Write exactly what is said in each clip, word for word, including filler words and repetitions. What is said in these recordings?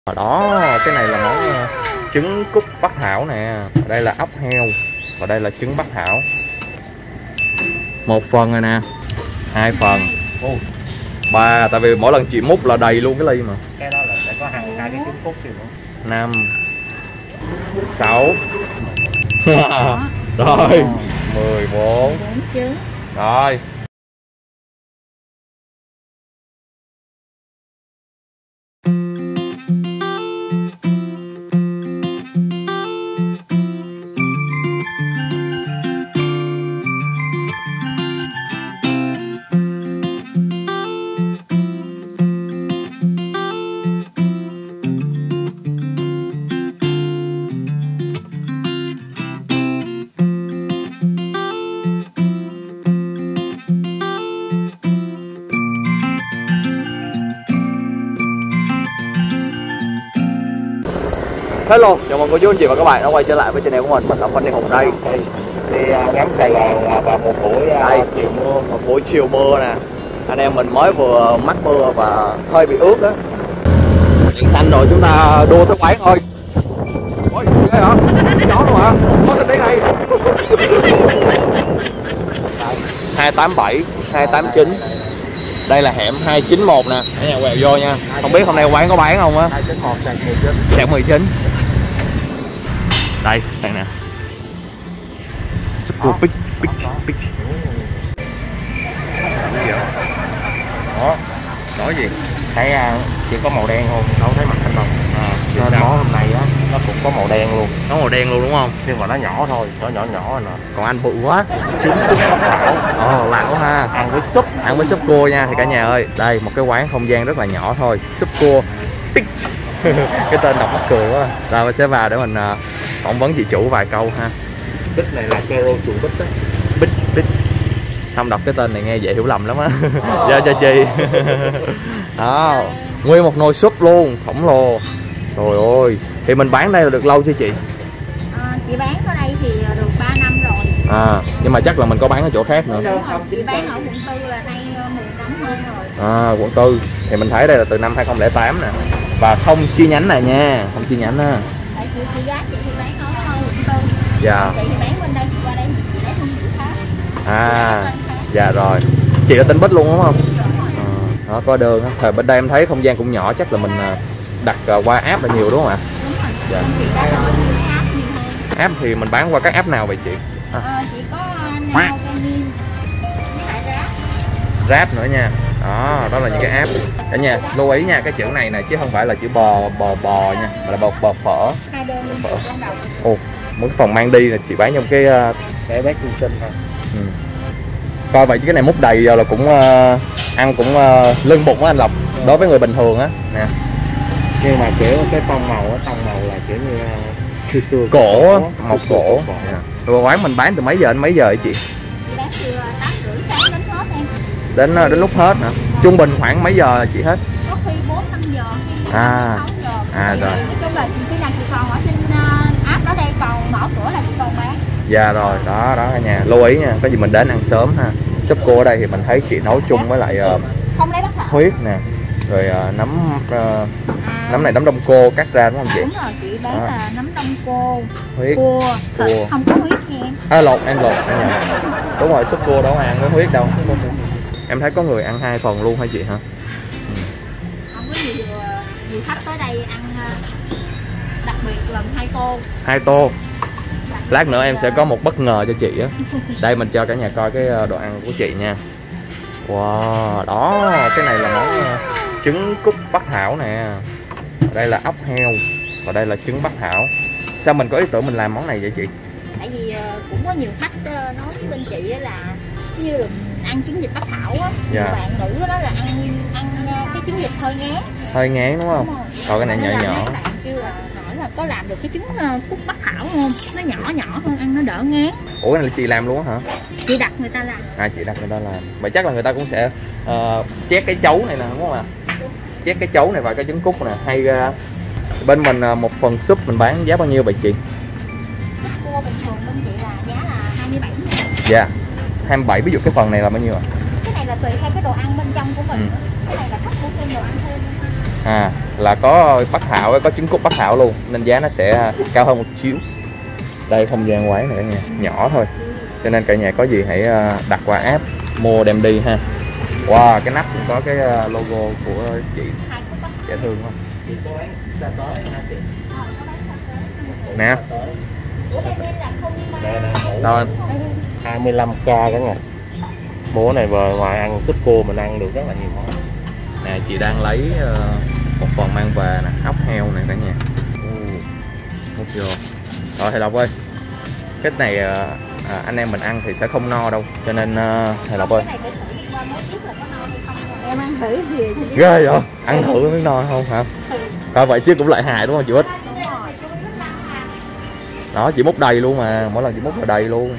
Đó, cái này là món uh, trứng cút Bắc Thảo nè. Ở đây là ốc heo, và đây là trứng Bắc Thảo. Một phần rồi nè, hai phần, ba. Tại vì mỗi lần chị múc là đầy luôn cái ly mà. Cái đó là sẽ có hẳn hai cái trứng cút gì nữa. Năm, sáu, rồi, mười bốn, rồi. Hello, chào mừng cô chú anh chị và các bạn đã quay trở lại với channel của mình. Mình là Phan Đen Hùng đây. Đi uh, ngắm Sài Gòn vào một buổi uh, đây, chiều mưa. Một buổi chiều mưa nè. Anh em mình mới vừa mắc mưa và hơi bị ướt á. Đèn xanh rồi chúng ta đua tới quán thôi. Ôi, ghê hả? Chó luôn hả? Có tên này. hai tám bảy, hai tám chín. Đây là hẻm hai chín một nè. Ở nhà quẹo vô nha. Không biết hôm nay quán có bán không á? hai chín một sạc mười chín. Sạc mười chín. Đây, đây nè. Super big big big. Đó. Nói gì? Thấy uh, chỉ có màu đen thôi, đâu thấy mặt anh đâu. À, nên món hôm nay á nó cũng có màu đen luôn. Nó màu đen luôn đúng không? Nhưng mà nó nhỏ thôi, nhỏ nhỏ nhỏ nè. Còn anh bự quá. Trứng trứng Bắc Thảo. Ồ, oh, lão ha. Ăn với súp, ăn với súp cua nha thì cả nhà ơi. Đây một cái quán không gian rất là nhỏ thôi, súp cua Big. Cái tên đọc mắc cười quá. Rồi mình sẽ vào để mình uh, phỏng vấn chị chủ vài câu ha. Big này là Kero chủ Big đó. Big Big. Không đọc cái tên này nghe dễ hiểu lầm lắm á. Giao cho chị. Đó, nguyên một nồi súp luôn, khổng lồ. Trời ơi, thì mình bán đây là được lâu chưa chị? À, chị bán ở đây thì được ba năm rồi. À, nhưng mà chắc là mình có bán ở chỗ khác nữa. Chị bán ở quận tư là nay mười năm hơn rồi. À, quận tư. Thì mình thấy đây là từ năm hai không không tám nè. Và không chi nhánh này nha, không chi nhánh á. Tại chị chị gái chị thì bán ở quận tư. Dạ. Chị thì bán bên đây, qua đây chị lấy thương hiệu khác. À, dạ rồi. Chị là tên Bích luôn đúng không? À, đó có đường. Thời bên đây em thấy không gian cũng nhỏ, chắc là mình đặt qua app là nhiều đúng không ạ? Đúng rồi. Dạ. Chị đã đổi app nhiều hơn. App thì mình bán qua các app nào vậy chị? À. À, chị có Now, Garmin, với lại Grab. Grab nữa nha. Đó, đó là những cái app. Cả nhà lưu ý nha, cái chữ này nè chứ không phải là chữ bò bò bò nha, mà là bò bò phở. Hai đơn phở. Ồ, mỗi phần mang đi là chị bán trong cái uh... cái bát trung sinh thôi. Ừ. Coi vậy chứ cái này múc đầy giờ là cũng uh, ăn cũng uh, lưng bụng á anh Lộc. Đối với người bình thường á nè. Nhưng mà kiểu cái tông màu á, tông màu là kiểu như xưa xưa cổ á, màu cổ. Rồi quán mình bán từ mấy giờ đến mấy giờ vậy chị? Chị bán từ tám rưỡi sáng đến hết em. Đến đến lúc hết hả? Trung bình khoảng mấy giờ là chị hết? Có khi bốn năm giờ hay À. sáu giờ. À rồi. Nói chung là khi nào chị còn ở trên uh, app đó đây, còn mở cửa là chị còn bán. Dạ rồi, đó đó cả nhà, lưu ý nha, có gì mình đến ăn sớm ha. Súp cua ở đây thì mình thấy chị nấu chung với lại uh, không lấy Bắc Thảo. huyết nè. Rồi uh, nấm uh, À, nấm này nấm đông cô cắt ra đúng không chị? đúng rồi, chị bán À. là nấm đông cô, Huyết. cua, thịt, Cua. không có huyết nha em. À lột, em lột cả nhà. Đúng rồi, súp cua đâu có ăn với huyết đâu. Em thấy có người ăn hai phần luôn hả chị hả? Không có nhiều nhiều khách tới đây ăn, đặc biệt lần hai tô. Hai tô. Lát nữa em sẽ có một bất ngờ cho chị á. Đây mình cho cả nhà coi cái đồ ăn của chị nha. Wow, đó, cái này là món trứng cút Bắc Thảo nè. Ở đây là ốc heo, và đây là trứng Bắc Thảo. Sao mình có ý tưởng mình làm món này vậy chị? Tại vì cũng có nhiều khách nói với bên chị là như là ăn trứng vịt Bắc Thảo á, dạ. Bạn nữ đó là ăn ăn cái trứng vịt hơi ngán. Hơi ngán đúng không? Còn cái này nhỏ nhỏ. Mấy bạn kêu là hỏi là có làm được cái trứng cút Bắc Thảo không? Nó nhỏ nhỏ hơn, ăn nó đỡ ngán. Ủa cái này là chị làm luôn hả? Chị đặt người ta làm. À chị đặt người ta làm. Vậy chắc là người ta cũng sẽ uh, chét cái chấu này nè đúng không ạ? Chét cái chấu này và cái trứng cút nè. Hay uh, bên mình uh, một phần súp mình bán giá bao nhiêu vậy chị? Súp cua bình thường bên chị là giá là hai mươi bảy. Dạ. hai mươi bảy, ví dụ cái phần này là bao nhiêu ạ? Cái này là tùy theo cái đồ ăn bên trong của mình. Ừ. Cái này là khách muốn thêm đồ ăn thêm. À là có Bắc Hảo, có trứng cút Bắc Hảo luôn nên giá nó sẽ cao hơn một xíu. Đây không gian quán này cả nhà, nhỏ thôi cho nên cả nhà có gì hãy đặt qua app mua đem đi ha. Wow, cái nắp cũng có cái logo của chị, dễ thương không? Chị có bán xa tới hả chị? Nè. Đây nè, Đâu anh? hai mươi lăm k cả nhà. Bố này về ngoài ăn súp cua mình ăn được rất là nhiều món. Nè chị đang lấy uh, một phần mang về nè, ốc heo này cả nhà. Hút vô. Rồi thầy Lộc ơi, cái này uh, à, anh em mình ăn thì sẽ không no đâu, cho nên uh, thầy Lộc ơi. Em ăn thử gì? Ghê vậy? Ăn thử miếng no không hả? Coi vậy chứ cũng lợi hại đúng không chị Bích? Đó chị múc đầy luôn mà, mỗi lần chị múc là đầy luôn.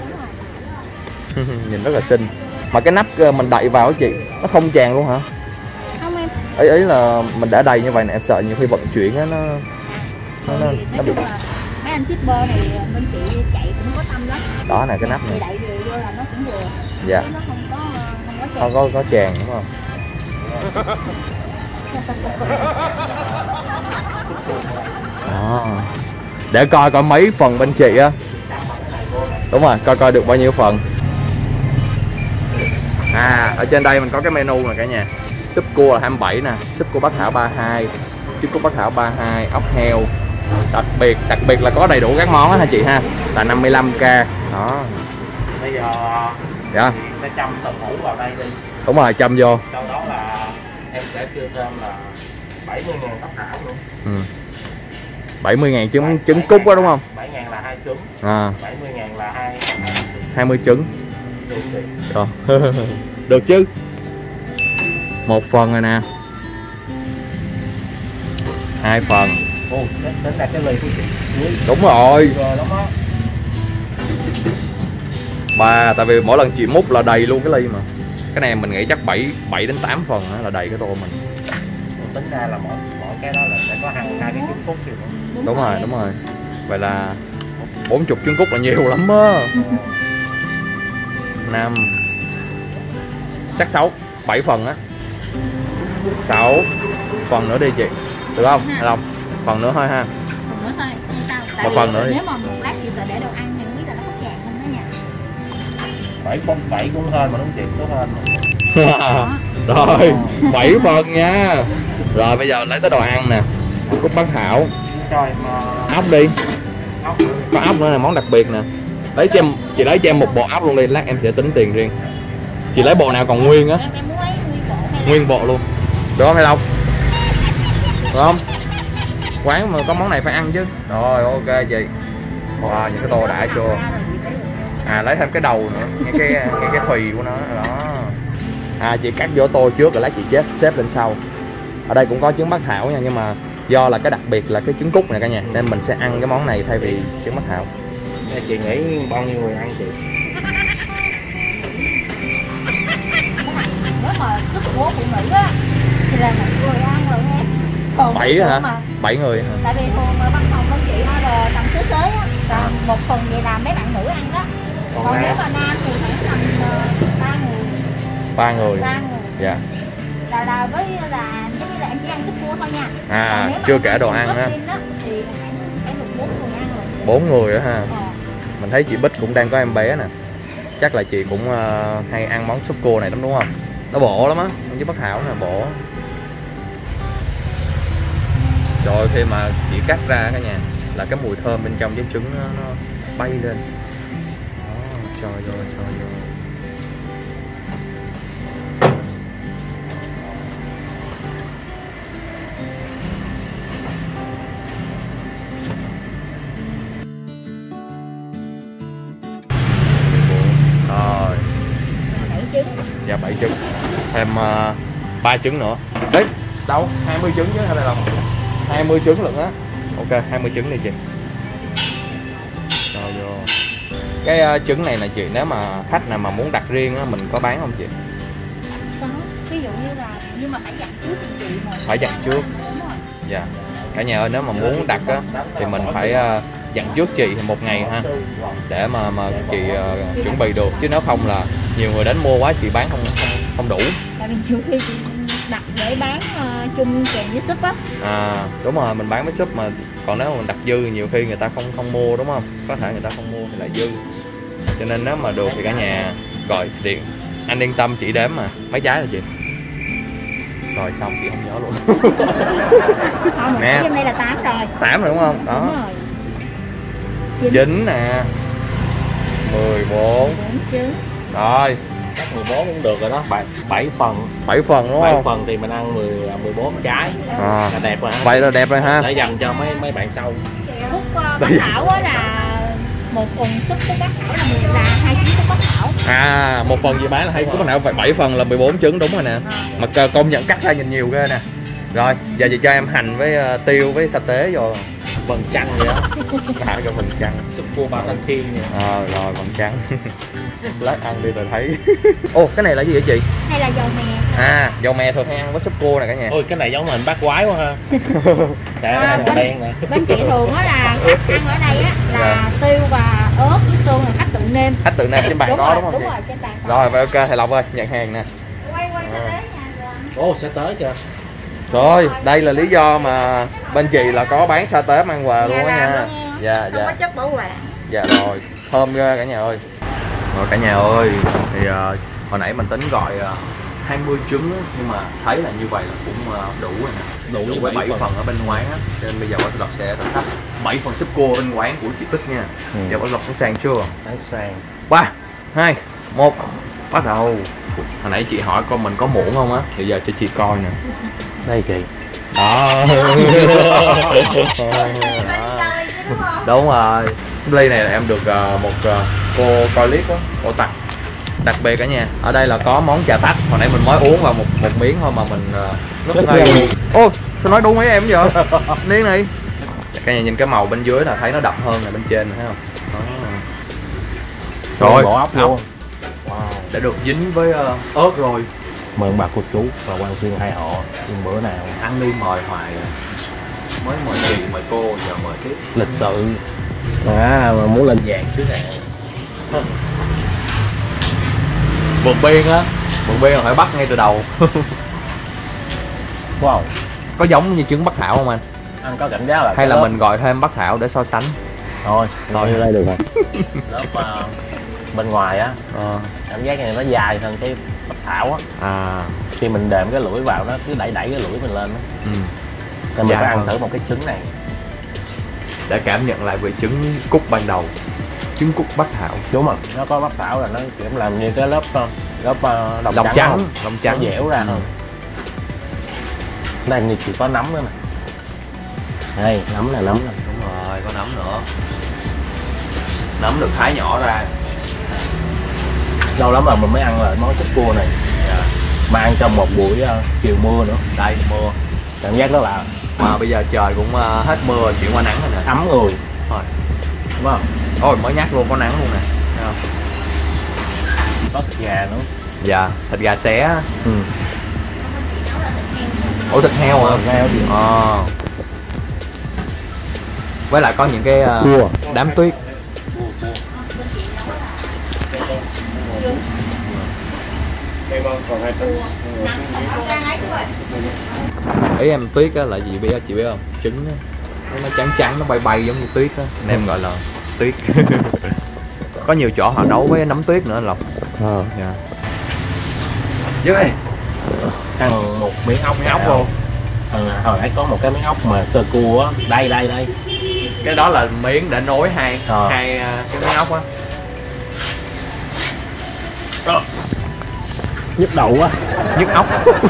Nhìn rất là xinh. Mà cái nắp mình đậy vào chị, nó không tràn luôn hả? Không em. Ấy ấy là mình đã đầy như vậy nè, em sợ nhiều khi vận chuyển á nó nó nó, nó bị. Mấy anh shipper này bên chị chạy cũng có tâm lắm. Đó nè cái nắp này. Đậy đều vô là nó cũng vừa. Dạ. Nó không có không có tràn. Không có có tràn đúng không? Đó. Để coi coi mấy phần bên chị á. Đúng rồi, coi coi được bao nhiêu phần. À, ở trên đây mình có cái menu nè cả nhà. Súp cua là hai mươi bảy nè, súp cua Bắc Hảo ba mươi hai, trứng cút Bắc Hảo ba mươi hai, ốc heo. Đặc biệt, đặc biệt là có đầy đủ các món á ha chị ha. Là năm mươi lăm k. Đó. Bây giờ dạ. Chị sẽ châm tàu hũ vào đây đi. Đúng rồi, châm vô. Sau đó là em sẽ kêu thêm là bảy mươi ngàn Bắc Hảo luôn. Ừ. bảy mươi ngàn trứng trứng cút đó đúng không? bảy ngàn là hai trứng. À. bảy mươi ngàn là hai hai mươi trứng. Đúng rồi. Rồi. Được chứ. Một phần rồi nè. Hai phần. Ồ, đến là cái ly của chị. Đúng rồi. Rồi lắm á. Ba, tại vì mỗi lần chị múc là đầy luôn cái ly mà. Cái này mình nghĩ chắc bảy bảy đến tám phần là đầy cái tô mình. Tính ra là mỗi mỗi cái đó là sẽ có hai hai cái trứng cút gì nữa. Đúng, đúng rồi, đúng rồi. Vậy là bốn mươi trứng cút là nhiều lắm á. Năm. Chắc sáu, bảy phần á. Sáu phần nữa đi chị. Được không? Hay không? Phần nữa thôi ha. Phần nữa thôi. Sao? Tại Một phần nữa đi. Nếu mà một lát chị sợ để đồ ăn thì không biết là nó có tràn không đó nha. Bảy con bảy cũng hên mà đúng chị, có hên mà. Rồi, bảy phần nha. Rồi bây giờ lấy tới đồ ăn nè. Cút Bắc Hảo. Cho em uh, ốc đi. ốc. Có ốc nữa là món đặc biệt nè. Lấy cho em, chị lấy cho em một bộ ốc luôn đi, lát em sẽ tính tiền riêng. Chị lấy bộ nào còn nguyên á? Em, em muốn lấy nguyên bộ hay Nguyên bộ luôn. Được không hay không? Được không? Quán mà có món này phải ăn chứ. Rồi ok chị. Wow, những cái tô đã chưa? À lấy thêm cái đầu nữa, nghe cái nghe cái thùy của nó đó. À chị cắt vô tô trước rồi lấy chị xếp xếp lên sau. Ở đây cũng có trứng Bắc Hảo nha, nhưng mà do là cái đặc biệt là cái trứng cút này cả nhà, nên mình sẽ ăn cái món này thay vì trứng Bắc Hảo. Chị nghĩ bao nhiêu người ăn chị? nếu mà sức của phụ nữ á thì là một người ăn rồi em. Còn Bảy hả? mà, Bảy người hả? tại vì thường mà văn phòng bên chị order tầm xế xế á, là một phần vậy là mấy bạn nữ ăn đó. Còn, Còn nam nếu mà nam thì khoảng tầm uh, ba người. Ba người. Ba người. Dạ. Là là với là giống như là em chỉ ăn súp cua thôi nha. À chưa kể đồ ăn á. Thì khoảng phải được bốn người ăn rồi. Bốn người á ha. Ờ. Mình thấy chị Bích cũng đang có em bé nè. Chắc là chị cũng uh, hay ăn món súp cua này lắm đúng không? Nó bổ lắm á, với Bắc Hảo nè, bổ. Rồi khi mà chị cắt ra cả nhà là cái mùi thơm bên trong với trứng nó, nó bay lên. Đó, cho vô, cho vô. Rồi. Bảy trứng. Dạ bảy trứng. Thêm uh, ba trứng nữa. Đấy, đâu? hai mươi trứng chứ hay là hai mươi trứng lận á. Ok, hai mươi trứng đi chị. Cho vô. Cái uh, trứng này nè chị, nếu mà khách nào mà muốn đặt riêng á, mình có bán không chị? Có. Ví dụ như là nhưng mà phải dặn trước thì chị mà. Phải dặn trước. Đúng rồi. Dạ. Cả nhà ơi, nếu mà muốn đặt á thì mình phải uh, dặn trước chị một ngày ha, để mà mà chị uh, chuẩn bị được, chứ nếu không là nhiều người đến mua quá chị bán không không, không đủ. Tại vì nhiều khi chị đặt để bán uh, chung kèm với súp á. À đúng rồi, mình bán với súp mà, còn nếu mà mình đặt dư nhiều khi người ta không không mua đúng không, có thể người ta không mua thì lại dư, cho nên nếu mà được thì cả nhà gọi điện, anh yên tâm chỉ đếm mà. Mấy trái rồi chị? Rồi xong chị không nhớ luôn. Không, nè trong đây là tám rồi. Tám rồi đúng không? Đó. Đúng rồi. Chín nè. mười bốn. Trứng. Rồi. Chắc mười bốn cũng được rồi đó, bảy bảy phần. bảy phần đúng bảy không? phần thì mình ăn mười mười bốn trái. À. Là đẹp rồi ha. Vậy là đẹp rồi ha. Để dành cho mấy mấy bạn sau. Cúc uh, Bắc Thảo á là một phần súp cúc Bắc Thảo là là hai trứng cúc Bắc Thảo. À, một phần gì bán là hai cúc Bắc Thảo, bảy phần là mười bốn trứng đúng rồi nè. Mà công nhận cắt ra nhìn nhiều ghê nè. Rồi, giờ chị cho em hành với uh, tiêu với sa tế vô. Vầng trăng vậy đó. Thả cho vầng trăng. Súp cua ba thanh thiên nè. Ờ, rồi vầng trăng. Lát ăn đi rồi thấy. Ô, cái này là gì vậy chị? Hay là dầu mè. À, dầu mè thường hay ăn với súp cua nè cả nhà. Ôi cái này giống hình bát quái quá ha. Để À, màu đen nè. Bên chị thường á là khách ăn ở đây á là tiêu và ớt với tương là khách tự nêm. Khách tự nêm trên bàn đúng có rồi, đúng không đúng chị? rồi, trên bàn có. Rồi, vậy ok, thầy Lộc ơi, nhận hàng nè. Quay quay tới nhà rồi. Ồ sẽ tới chưa? Rồi, đây là lý do mà bên chị là có bán sa tế mang về luôn á nha. Dạ, Không dạ. có chất bảo quản. Dạ rồi, thơm ghê cả nhà ơi. Rồi cả nhà ơi, thì uh, hồi nãy mình tính gọi uh, hai mươi trứng á, nhưng mà thấy là như vậy là cũng uh, đủ rồi nè. Đủ Đủ với với bảy bảy phần. phần ở bên quán á. Cho nên bây giờ Bảo Lộc sẽ thử thách bảy phần súp cua bên quán của chị Bích nha. Ừ. Giờ Bảo Lộc sẵn sàng chưa? Sẵn sàng. ba, hai, một, bắt đầu. Hồi nãy chị hỏi con mình có muỗng không á, thì giờ cho chị coi nè. Đây kìa. Đó. Đúng rồi. Ly này là em được uh, một uh, cô coi clip á, cô tặng đặc biệt cả nhà. Ở đây là có món trà tách, hồi nãy mình mới uống vào một một miếng thôi mà mình uh, rất là. Ô, sao nói đúng với em vậy? Miếng này. Cả nhà nhìn cái màu bên dưới là thấy nó đậm hơn là bên trên thấy không? Đó. Rồi, bỏ ốc luôn. Wow. Đã được dính với uh, ớt rồi. Mời ông bà cô chú và quan xuyên hai họ nhưng bữa nào Ăn đi mời hoài à. Mới mời chị mời cô giờ mời tiếp. lịch sự. À mà muốn lên vàng chứ nè. Vượt biên á, vượt biên là phải bắt ngay từ đầu. Wow. Có giống như trứng Bắc Thảo không anh? Ăn có cảm giác là Hay là lớp... mình gọi thêm Bắc Thảo để so sánh? Thôi, Thôi. thôi đây được rồi. Lớp uh, bên ngoài á, Ờ. cảm giác này nó dài hơn cái Bắc Thảo á. À. Khi mình đệm cái lưỡi vào nó cứ đẩy đẩy cái lưỡi mình lên á. Ừ. Nên mình Dài phải ăn hơn. thử một cái trứng này. Để cảm nhận lại vị trứng cút ban đầu. Trứng cút Bắc Thảo. Đúng rồi, nó có Bắc Thảo là nó kiểu làm như cái lớp lớp uh, đồng Lòng trắng, trắng, không? lòng trắng Nó dẻo ra ừ. hơn. Đây như chỉ có nấm nữa nè. Đây, nấm là nấm này. Đúng rồi, có nấm nữa. Nấm được thái nhỏ ra. Lâu lắm rồi mình mới ăn lại món súp cua này. Dạ. Mà ăn trong một buổi uh, chiều mưa nữa. Đây, mưa. Cảm giác đó là Mà bây giờ trời cũng uh, hết mưa chuyển qua nắng rồi nè. ấm người. Thôi. Đúng không? Ôi, mới nhắc luôn, có nắng luôn nè. Thấy không? Có thịt gà nữa. Dạ, thịt gà xé. Ừ. Ủa thịt heo hả? Thịt heo thì Ờ. Với lại có những cái uh, cua. đám tuyết. Ý em tuyết á là gì biết chị biết không? Trứng á. Nó trắng trắng nó bay bay giống như tuyết á. Nên em gọi là tuyết. Có nhiều chỗ họ nấu với nấm tuyết nữa Lộc. Ờ. Dạ. Dưới Ăn một miếng ốc miếng ốc luôn. Ừ, hồi nãy có một cái miếng ốc mà sơ cua á. Đây đây đây. Cái đó là miếng để nối hai Ờ. hai uh, cái miếng ốc á. Nhức đầu quá. Nhức ốc.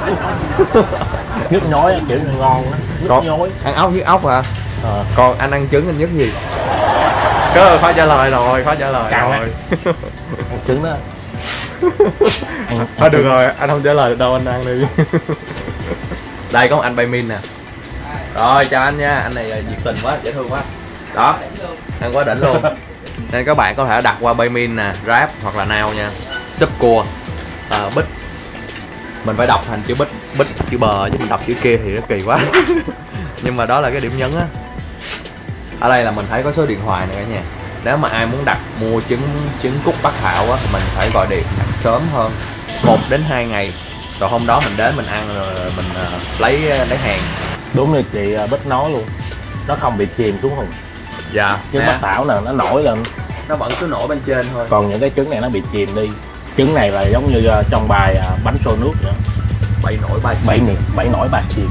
Nhức nhói kiểu như ngon á. Nhức Còn- nhói. Ăn ốc nhức ốc à? Ờ. Còn anh ăn trứng anh nhức gì? Cơ khó trả lời rồi, khó trả lời Căng á. rồi. Ăn trứng đó. Ăn, ăn Thôi được trứng. rồi, anh không trả lời được đâu, anh ăn đi. Đây có một anh bay min nè. Rồi chào anh nha, anh này nhiệt tình quá, dễ thương quá. Đó, ăn quá đỉnh luôn. Nên các bạn có thể đặt qua bay min nè, Grab hoặc là Now nha. Súp cua, à, Bích. Mình phải đọc thành chữ Bích, Bích chữ bờ chứ mình đọc chữ kia thì nó kỳ quá. Nhưng mà đó là cái điểm nhấn á. Ở đây là mình thấy có số điện thoại này cả nhà. Nếu mà ai muốn đặt mua trứng trứng cút Bắc Thảo á thì mình phải gọi điện đặt sớm hơn một đến hai ngày Còn hôm đó mình đến mình ăn rồi mình uh, lấy lấy hàng. Đúng như chị Bích nói luôn, nó không bị chìm xuống Hùng. Dạ. Trứng Bắc Thảo nè, nó nổi lên, nó vẫn cứ nổi bên trên thôi. còn những cái trứng này nó bị chìm đi. Trứng này là giống như trong bài bánh xôi nước vậy. Bảy nổi ba bảy miền bảy nổi ba chìm.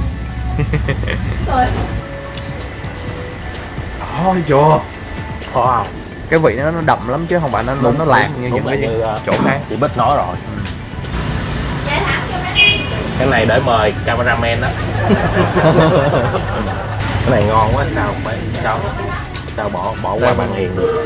Ôi trời. Wow. Cái vị nó nó đậm lắm chứ không phải nó Đúng, nó lạc đúng, như đúng những cái như, chỗ khác. Chị Bích nói rồi. Cái này để mời cameraman đó. Cái này ngon quá, sao phải sao sao bỏ bỏ qua bàn hiền được.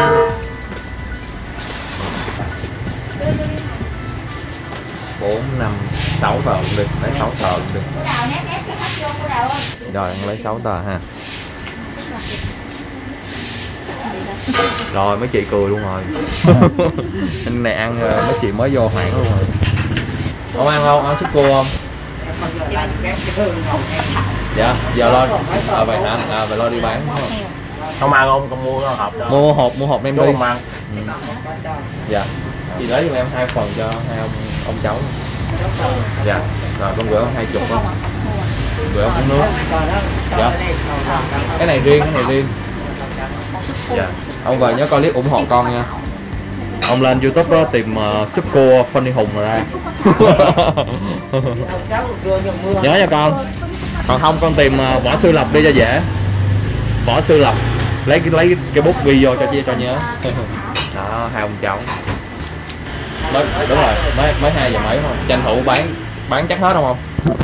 Bốn năm sáu tờ cũng được, lấy sáu tờ cũng được. Rồi ăn lấy sáu tờ ha. Rồi mấy chị cười luôn rồi. Anh này ăn mấy chị mới vô hoảng luôn rồi. Không ăn không? Ăn súp cua không? Dạ, giờ lo à, vậy hả? À, vậy lo đi bán đúng không? Không ăn không? Con mua hộp đó. Mua hộp, mua hộp đem đi. Không ăn. Ừ. Dạ. Chị lấy giùm em hai phần cho hai ông ông cháu. Dạ. Rồi con gửi ông hai chục không? Gửi ông uống nước. Dạ. Cái này riêng, cái này riêng. Dạ. Ông về nhớ coi clip ủng hộ con nha. Ông lên YouTube đó tìm uh, súp cua Funny Hùng rồi ra. Nhớ nha con. Còn không con tìm uh, Võ Sư Lập đi cho dễ. Võ Sư Lập lấy cái lấy cái bút ghi vô cho chia cho nhớ. Đó, hai ông cháu. Mới, đúng rồi, mới mới hai giờ mấy thôi. Tranh thủ bán bán chắc hết không không?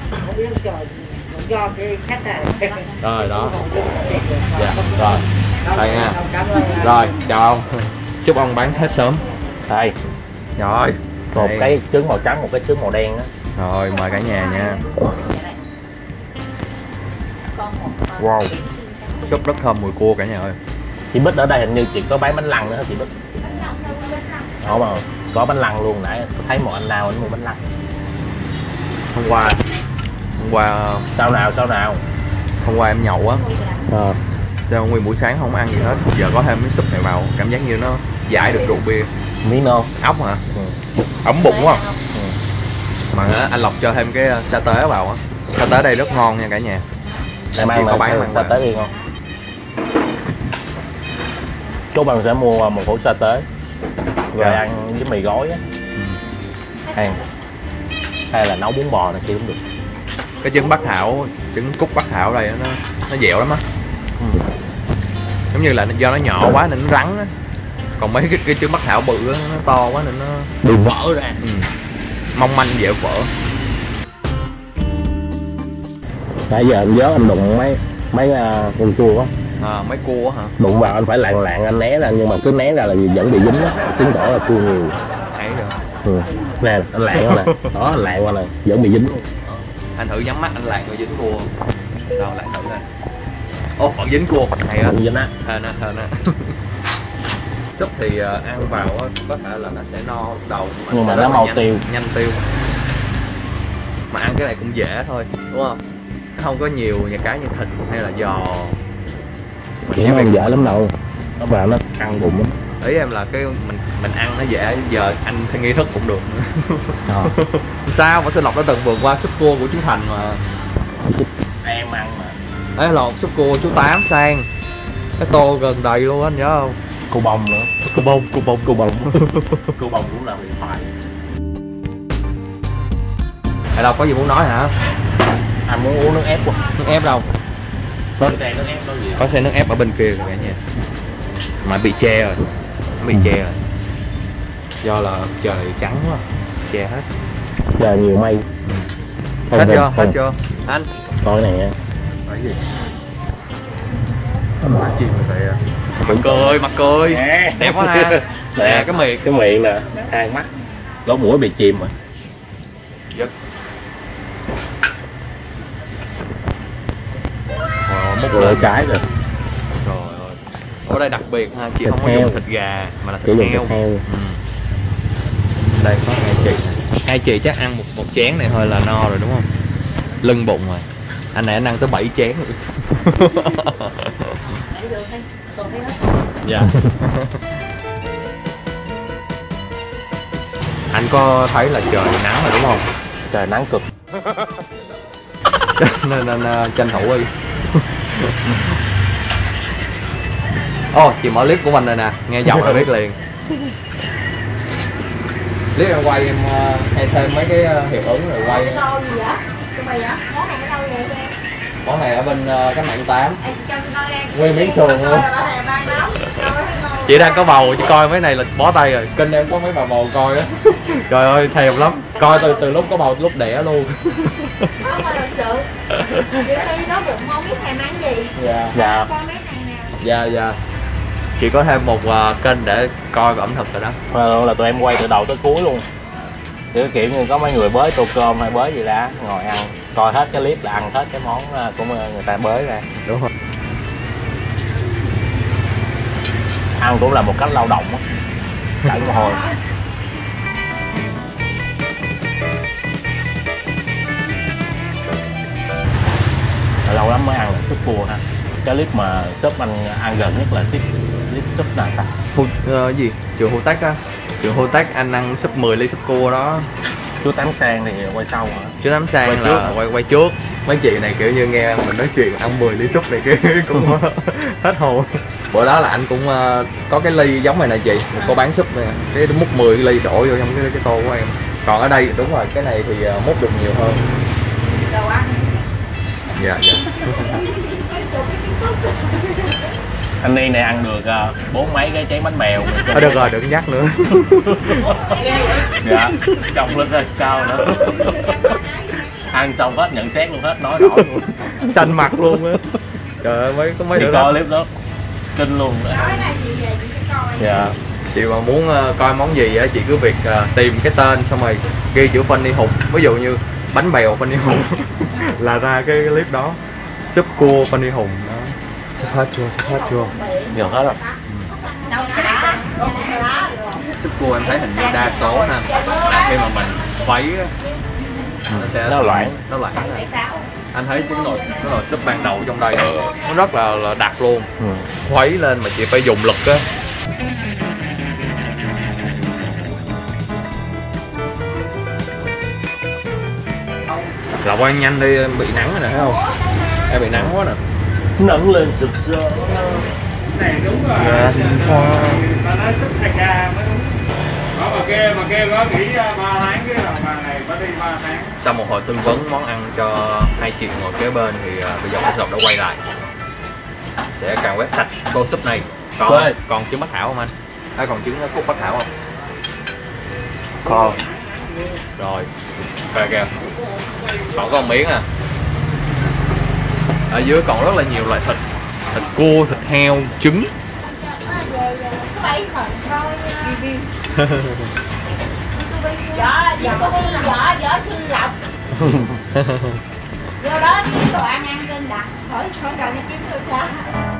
Rồi đó. Dạ, rồi. Đây nha. Rồi, chào ông. Chúc ông bán hết sớm. Đây. Rồi. Một Đây. cái trứng màu trắng, một cái trứng màu đen á. Rồi, mời cả nhà nha. Wow. Súp rất thơm mùi cua cả nhà ơi. Chị Bích ở đây hình như chị có bán bánh lăng nữa hả chị Bích? Không mà có bánh lăng luôn, nãy thấy một anh nào anh mua bánh lăng. Hôm qua hôm qua Sao nào sao nào? hôm qua em nhậu á. À. Cho nguyên buổi sáng không ăn gì hết. Giờ có thêm miếng súp này vào, cảm giác như nó giải được rượu bia. Miếng ngon. Ốc hả? Ừ. Ấm bụng quá. Ừ. Mà anh Lộc cho thêm cái sa tế vào á. Sa tế đây rất ngon nha cả nhà. Em ăn có bán là sa tế đi ngon. Chú bằng sẽ mua một hũ sa tế rồi Dạ. ăn với mì gói á. Ừ. Hay hay là nấu bún bò này kia cũng được. Cái trứng Bắc Thảo, trứng cút Bắc Thảo đây nó nó dẻo lắm á. Ừ. Giống như là do nó nhỏ quá nên nó rắn á. Còn mấy cái, cái trứng Bắc Thảo bự á, nó to quá nên nó Đừng vỡ ra. ừ. Mong manh dễ vỡ. Nãy giờ anh nhớ anh đụng mấy mấy uh, con cua á. À, mấy cua hả? Đụng vào anh phải lạng lạng anh né ra, nhưng mà cứ né ra là vẫn bị dính á, chứng tỏ là cua nhiều. Thấy được. Ừ. Nè anh lạng qua nè, đó anh lạng qua nè, vẫn bị dính. Anh thử nhắm mắt anh lạc rồi dính cua. Đâu lại thử nè. Ô, còn dính cua hay á. Bị dính á. Hên á, hên á. Súp thì uh, ăn vào uh, có thể là nó sẽ no lúc đầu nhưng sẽ mà nó mau nhanh, tiêu. nhanh tiêu. Mà ăn cái này cũng dễ thôi, đúng không? Nó không có nhiều nhà cái như thịt hay là giò. Mình Chỉ nó không dễ lắm đâu. Nó vào nó căng bụng lắm. Ý em là cái mình mình ăn nó dễ, giờ anh sẽ nghi thức cũng được. À. Sao Võ Sư Lộc đã từng vượt qua súp cua của chú Thành mà. Em ăn mà. Ấy lộn, súp cua chú Tám sang. Cái tô gần đầy luôn anh nhớ không? Cô bông nữa. Cô bông, cô bông, cô bông. Cô bông cũng làm điện thoại. Hay đâu có gì muốn nói hả? Anh muốn uống nước ép quá. Nước ép đâu? Có xe nước ép đó gì? Có xe nước ép ở bên kia rồi cả nhà. Mà bị che rồi. Nó bị che rồi. Do là trời trắng quá. Che hết. Trời nhiều mây. Ừ. Hết chưa? Hết chưa? Anh. Coi này nha. Cái gì? Má chim vậy à. Mặt cười, mặt cười. Nè. Đẹp quá ha. Nè, cái miệng. Cái miệng nè, hai mắt. Lỗ mũi bị chìm rồi. Giật. Wow, múc Rồi lên trái rồi. Trời ơi. Ở đây đặc biệt ha, chị Thịt không có heo. dùng thịt gà mà là Chỉ thịt dùng heo. thịt heo. Ừ. Đây có hai chị này. Hai chị chắc ăn một một chén này thôi là no rồi đúng không? Lưng bụng rồi. Anh này anh ăn tới bảy chén rồi. Dạ. Anh có thấy là trời nắng rồi đúng không? Trời nắng cực. nên, nên uh, tranh thủ đi. Ô, oh, chị mở clip của mình rồi nè, nghe giọng là biết liền. Clip em quay em uh, hay thêm mấy cái uh, hiệu ứng rồi quay. Đâu gì vậy? Tụi mày vậy? Món này ở đâu vậy em? Món này ở bên uh, cách mạng tám. Nguyên miếng sườn luôn. Chị đang có bầu, chị coi mấy này là bó tay rồi. Kênh em có mấy bà bầu coi á. Trời ơi, thèm lắm. Coi từ từ lúc có bầu lúc đẻ luôn. Không mà thật sự. Nhiều khi nó bụng không biết thèm ăn gì. Dạ. Dạ. Coi mấy này nè. Dạ dạ. Chị có thêm một uh, kênh để coi ẩm thực rồi đó. Là, là tụi em quay từ đầu tới cuối luôn. Kiểu kiểu như có mấy người bới tô cơm hay bới gì đó ngồi ăn, coi hết cái clip là ăn hết cái món của người ta bới ra. Đúng rồi. Ăn cũng là một cách lao động á, chảy mồ hôi. Lâu lắm mới ăn được súp cua ha. Cái clip mà súp anh ăn gần nhất là clip clip súp nào ta? Hu, uh, gì? Trường Hu Tách á. Trường Hu Tách anh ăn súp mười ly súp cua đó. Chú Tám Sang thì quay sau hả? Chú Tám Sang Quay là trước. quay quay trước. Mấy chị này kiểu như nghe mình nói chuyện ăn mười ly súp này kia cũng hết hồn. Bữa đó là anh cũng uh, có cái ly giống này nè chị, một cô bán súp này, cái múc mười ly đổ vô trong cái cái tô của em. Còn ở đây đúng rồi, cái này thì uh, múc được nhiều hơn. Đồ ăn. Dạ dạ. Anh Ni này ăn được uh, bốn mấy cái chén bánh bèo. À, được rồi, đừng nhắc nữa. Dạ, trông lên hơi cao nữa. Ăn xong hết nhận xét luôn, hết nói rõ luôn. Xanh mặt luôn á. Trời ơi, mấy có mấy Đi đứa coi đó. clip đó kinh luôn. Nói này chị về chị sẽ coi. Dạ. Chị mà muốn uh, coi món gì á, chị cứ việc uh, tìm cái tên xong rồi ghi chữ Funny Hùng. Ví dụ như bánh bèo Funny Hùng là ra cái clip đó. Súp cua Funny Hùng đó. Sắp hết chưa? Sắp hết chưa? Nhiều hết rồi. Đâu cả. Súp cua em thấy hình như đa số nè, khi mà mình khuấy á, nó sẽ Nó loãng. nó loãng nè. Tại sao? Anh thấy cái nồi cái nồi súp ban đầu trong đây nó rất là, là đặc luôn. Ừ. Khuấy lên mà chị phải dùng lực á. Là quay nhanh đi, em bị nắng rồi nè, thấy không? Em bị nắng quá nè. Nắng lên sực sỡ. Này đúng rồi. Dạ. Ta nói súp hai ca mới đúng. Đó mà kêu mà kêu nó nghỉ ba tháng cái là mà này phải đi ba tháng. Sau một hồi tư vấn món ăn cho hai chị ngồi kế bên thì uh, bây giờ Quốc Lộc đã quay lại. Sẽ càng quét sạch tô súp này. Còn Rồi. còn trứng bắc thảo không anh? À, còn trứng cút bắc thảo không? Còn Rồi. Kìa kìa. Còn có một miếng à. Ở dưới còn rất là nhiều loại thịt. Thịt cua, thịt heo, trứng. Bảy phần thôi. Võ võ võ võ sư lộc. Vô đó kiếm đồ ăn ăn trên đặt, khỏi khỏi cần đi kiếm đâu xa.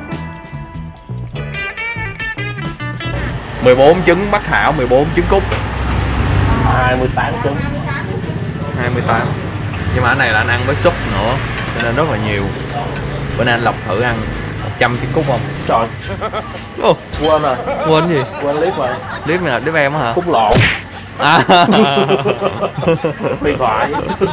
mười bốn trứng bắc thảo, mười bốn trứng cút. hai mươi tám trứng. hai mươi tám. Nhưng mà cái này là anh ăn với súp nữa cho nên rất là nhiều. Bữa nay anh Lộc thử ăn một trăm trứng cút không? Trời. Ồ, Quên rồi. quên gì? Quên clip rồi. Clip này là clip em á hả? Cút lộn. À. Huyền thoại.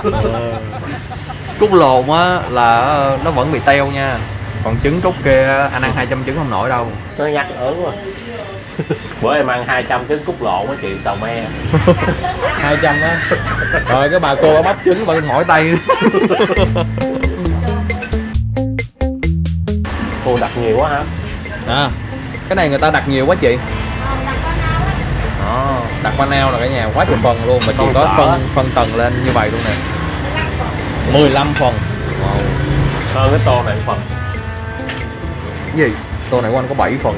Cút lộn á là nó vẫn bị teo nha. Còn trứng cút kia anh ăn hai trăm trứng không nổi đâu. Nó nhắc ớn quá. Bữa em ăn hai trăm trứng cút lộn với chị Tàu Me. hai trăm á. Rồi cái bà cô bóc trứng bà mỏi tay. Cô đặt nhiều quá hả? À, cái này người ta đặt nhiều quá chị. Đó, đặt panel là cả nhà quá trời phần luôn mà chị Không có sợ. phân phân tầng lên như vậy luôn nè. mười lăm phần. Wow. Hơn cái tô này phần. Cái gì? Tô này của anh có bảy phần.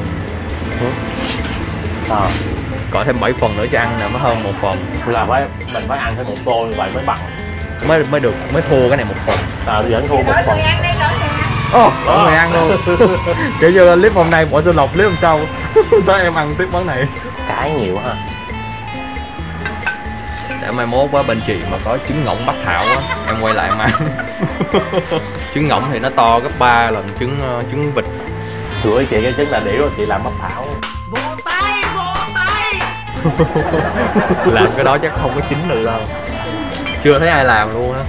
À, Có thêm bảy phần nữa cho ăn nè mới hơn một phần. là phải mình phải ăn thêm một tô như vậy mới bằng. Mới mới được mới thua cái này một phần. À, vẫn thua một Đổi phần. người ăn đây, đổi người ăn. Ồ, oh, có người ăn luôn. Kiểu như clip hôm nay bỏ xin lọc clip hôm sau. Tới em ăn tiếp món này. Cái nhiều ha. Để mai mốt qua bên chị mà có trứng ngỗng bắc thảo á, em quay lại em ăn. Trứng ngỗng thì nó to gấp ba lần trứng uh, trứng vịt. Chửi chị cái trứng là đĩa rồi chị làm bắp thảo. Làm cái đó chắc không có chín được đâu. chưa thấy ai làm luôn á.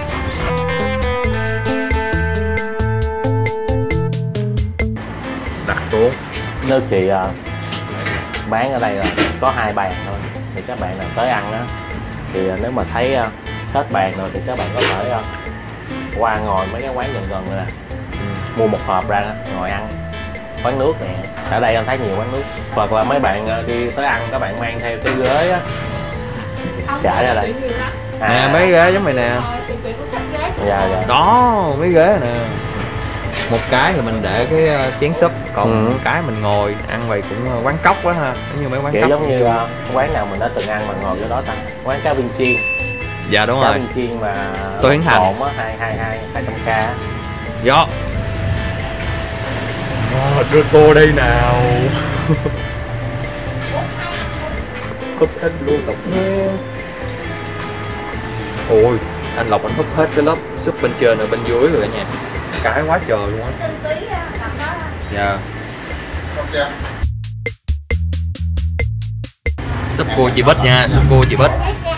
Đặt xuống. Nếu chị uh, bán ở đây là có hai bàn thôi, thì các bạn nào tới ăn á thì uh, nếu mà thấy uh, hết bàn rồi thì các bạn có thể uh, qua ngồi mấy cái quán gần gần này nè, ừ. mua một hộp ra ngồi ăn. Quán nước nè, ở đây em thấy nhiều quán nước, hoặc là mấy bạn uh, đi tới ăn các bạn mang theo cái ghế á, trải ra đây. À, nè mấy ghế giống này nè. Dạ, dạ. Đó mấy ghế nè, một cái thì mình để cái chén súp, còn ừ. một cái mình ngồi ăn vậy cũng quán cốc quá ha, giống như mấy quán kiểu cốc giống như uh, quán nào mình đã từng ăn mà ngồi vô đó ta, quán cá viên chiên. Dạ đúng cá rồi, viên chiên mà Tô Hiến Thành á, hai hai hai hai trăm k. Dạ. À, đưa cô đây nào. Húp hết luôn Lộc. Ôi anh Lộc anh húp hết cái lớp súp bên trên rồi bên dưới rồi cả nhà, cái quá trời luôn á. Dạ. Súp cua chị Bích nha, súp cua chị Bích.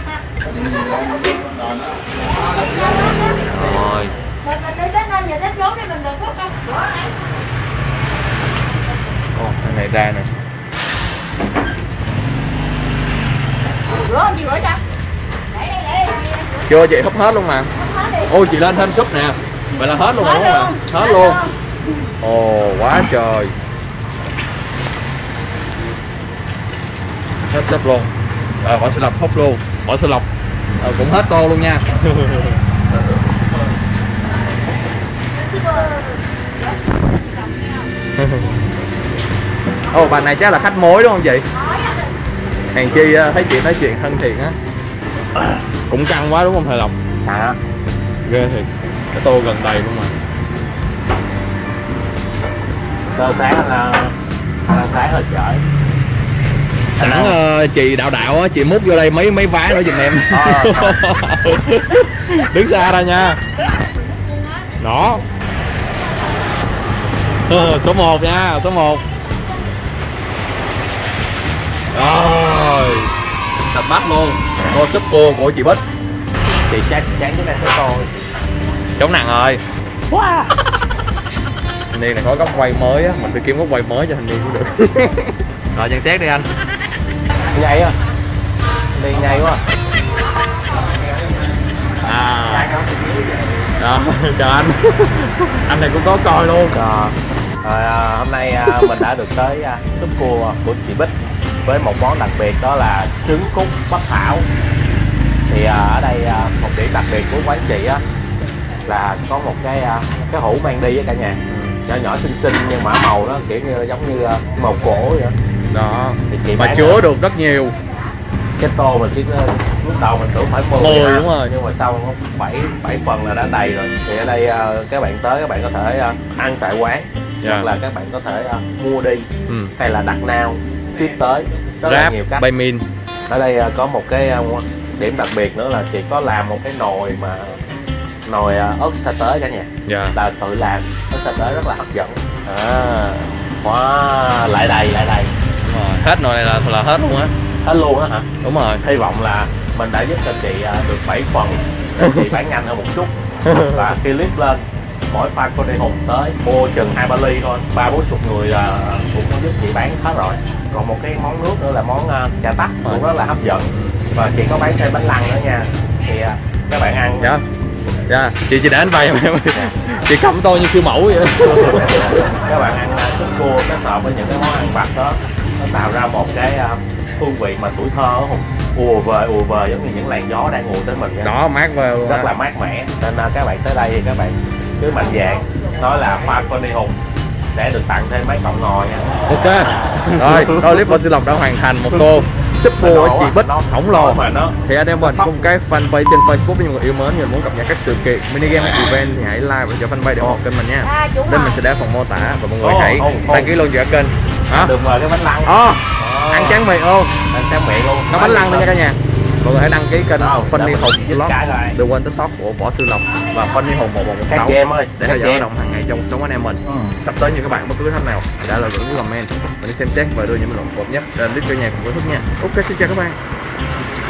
Rồi. Ồ, cái này ra nè. Chưa chị húp hết luôn mà. Ôi chị lên thêm súp nè. Vậy là hết luôn rồi đúng không ạ? Hết luôn. Ồ quá trời. Hết súp luôn. Rồi bỏ sữa lọc húp luôn. Bỏ sữa lọc ờ, cũng hết tô luôn nha. Ồ bà này chắc là khách mối đúng không chị? Hàng chi thấy chị nói chuyện thân thiện á. Cũng căng quá đúng không thầy Lộc? Hả? Ghê thiệt. Cái tô gần đầy luôn mà. Tô sáng là ăn sáng hơi trễ. Sẵn uh, chị đạo đạo á, chị múc vô đây mấy mấy vái nữa giùm em. À, đứng xa ra nha. Đó. Ừ, số một nha, số một. Rồi. Sạch bát luôn. Tô súp cua của chị Bích. Chị chắc chắn cái này sẽ tô. Chống nặng rồi. Wow. Thanh niên này có góc quay mới á, mình phải kiếm góc quay mới cho thanh niên cũng được. Rồi nhận xét đi anh. Nhây á. Đi nhây quá. À. Đó, chào anh. Anh này cũng có coi luôn. Rồi, rồi à, hôm nay à, mình đã được tới à, súp cua của chị Bích với một món đặc biệt đó là trứng cút bắc thảo. Thì à, ở đây à, một điểm đặc biệt của quán chị á là có một cái à, cái hũ mang đi với cả nhà, nhỏ nhỏ xinh xinh nhưng mà màu nó kiểu như giống như à, màu cổ vậy đó. Thì chị mà chứa đó được rất nhiều. Cái tô mình chỉ lúc đầu mình tưởng phải mười, mười đúng rồi, nhưng mà sau bảy bảy phần là đã đầy rồi. Thì ở đây uh, các bạn tới các bạn có thể uh, ăn tại quán, yeah. hoặc là các bạn có thể uh, mua đi, ừ. hay là đặt nào ship tới, rất là nhiều cách. Baymin. Ở đây uh, có một cái uh, điểm đặc biệt nữa là chị có làm một cái nồi mà nồi uh, ớt sa tế cả nhà, yeah. là tự làm ớt sa tế rất là hấp dẫn. À, wow, lại đầy lại đầy. Đúng rồi. Hết nồi này là là hết luôn á. Hết luôn á hả? Đúng rồi. Hy vọng là mình đã giúp cho chị được bảy phần để chị bán nhanh hơn một chút. Và khi clip lên mỗi fan con đi hùng tới mua chừng hai ba ly thôi, ba bốn chục người là cũng có giúp chị bán hết rồi. Còn một cái món nước nữa là món uh, chả tắc cũng rất là hấp dẫn. Và chị có bán thêm bánh lăng nữa nha. Thì uh, các bạn ăn. Dạ. Dạ, chị chỉ để anh vay mà. Chị cầm tôi như siêu mẫu vậy. Các bạn ăn uh, súp cua kết hợp với những cái món ăn vặt đó, nó tạo ra một cái uh, hương vị mà tuổi thơ không ùa về ùa về giống như những làn gió đang ngồi tới mình vậy. Đó, mát về luôn, rất là mát mẻ. Nên uh, các bạn tới đây thì các bạn cứ mạnh dạn nói là fan con đi hùng sẽ được tặng thêm mấy cọng ngồi nha. Ok. Rồi, đôi clip Bossy Lộc đã hoàn thành một tô súp cua ở chị Bích khổng lồ. Thì anh em mình có một cái fanpage trên Facebook với những người yêu mến, như muốn cập nhật các sự kiện mini game event thì hãy like và cho fanpage để ủng hộ kênh mình nha. À, nên mình sẽ để phần mô tả và mọi người oh, hãy oh, oh. đăng ký luôn cho kênh. Hả? Đừng mời cái bánh lăng. Ờ. Oh. Ăn tráng miệng luôn. Ăn tráng miệng luôn. Nó bánh lăng nữa nha cả nhà. Mọi người hãy đăng ký kênh Funny Hùng Vlog, đừng quên TikTok của Võ Sư Lộc và Funny Hùng một một một sáu để theo dõi hoạt động hàng ngày trong cuộc sống anh em mình. Ừ. Sắp tới như các bạn bất cứ thắc nào đã là gửi comment mình đi xem xét và đưa những bình luận phù hợp nhất đến clip cho nhà cùng với Thức nha. Ok, xin chào các bạn.